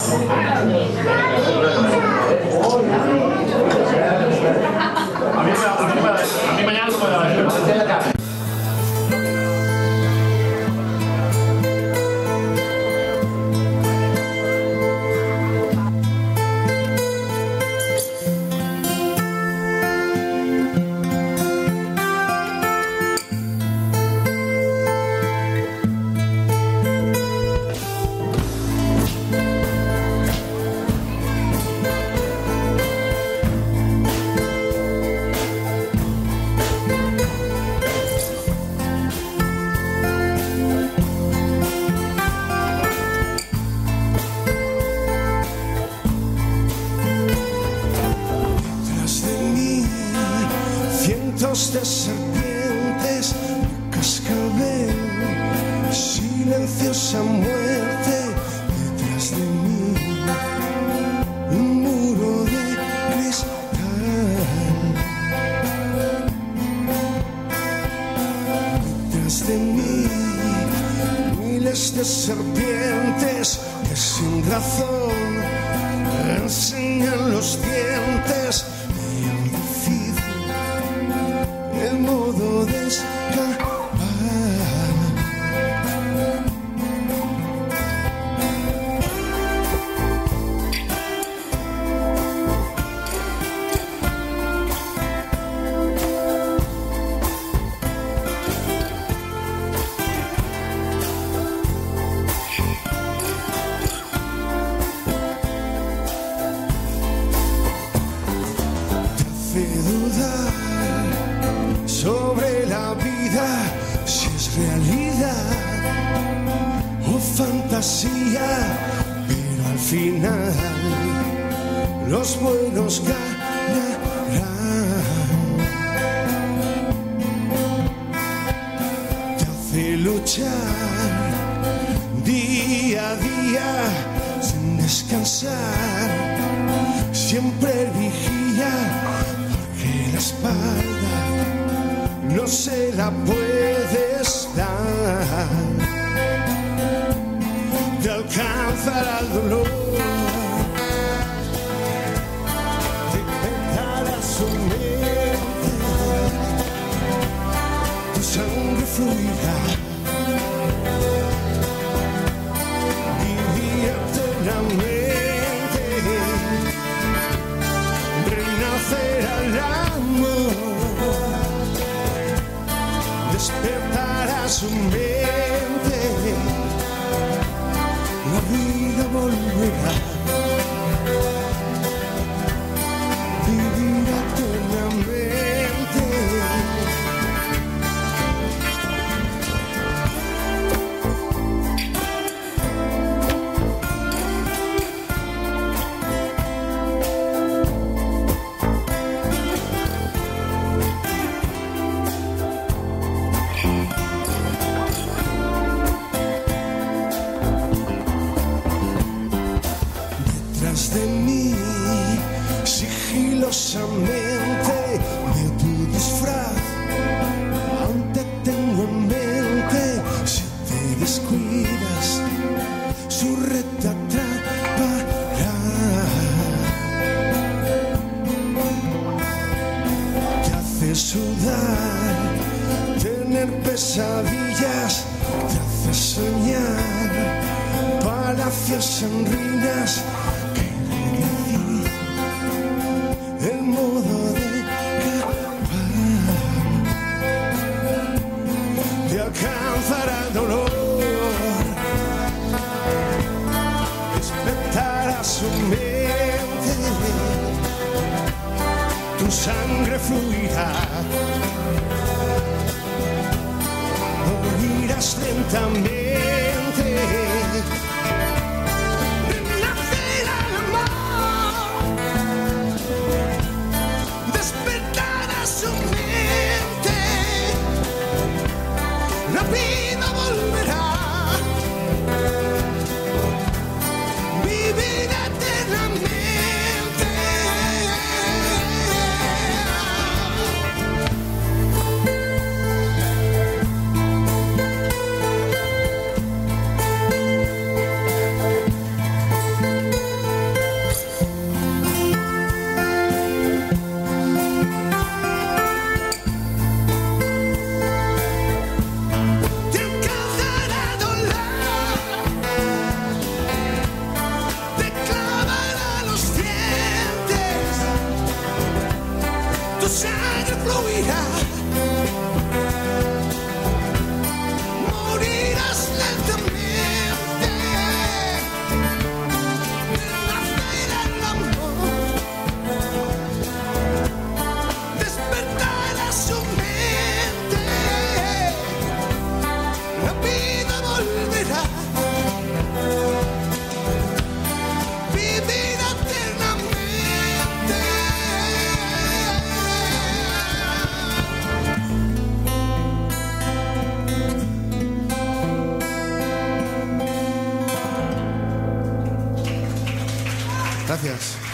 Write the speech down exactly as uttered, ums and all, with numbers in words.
A mí mañana no me va a dar. De serpientes, cascabel, silenciosa muerte detrás de mí, un muro de cristal. Detrás de mí, miles de serpientes que sin razón enseñan los dientes. El modo de escapar. Te hace dudar sobre la vida, si es realidad o fantasía, pero al final los buenos ganarán. Te hace luchar día a día sin descansar, siempre vigía, porque la espalda no se la puedes dar. Te alcanzará el dolor, te pegará su mente, tu sangre fluirá, vivir eternamente, renacerá el amor, despertará su mente, la vida volverá, vivirá eternamente. De mí, sigilosamente, de tu disfraz, aún te tengo en mente. Si te descuidas, su red te atrapará. Te hace sudar, tener pesadillas, te hace soñar palacios en ruinas. El modo de escapar, te alcanzará el dolor, despertará su mente, tu sangre fluirá, morirás lentamente. La vida volverá, vivir eternamente. Gracias.